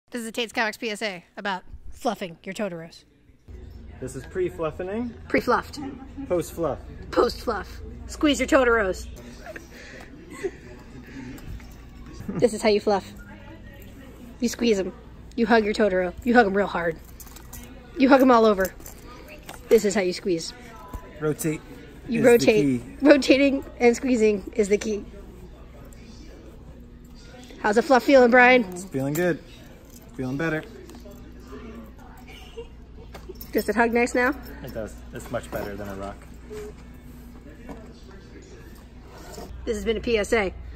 This is a TATE'S Comics PSA about fluffing your Totoros. This is pre-fluffing. Pre-fluffed. Post-fluff. Post-fluff. Squeeze your Totoros. This is how you fluff. You squeeze them. You hug your Totoro. You hug them real hard. You hug them all over. This is how you squeeze. Rotate. You rotate. Rotating and squeezing is the key. How's the fluff feeling, Brian? It's feeling good. Feeling better. Does it hug nice now? It does. It's much better than a rock. This has been a PSA.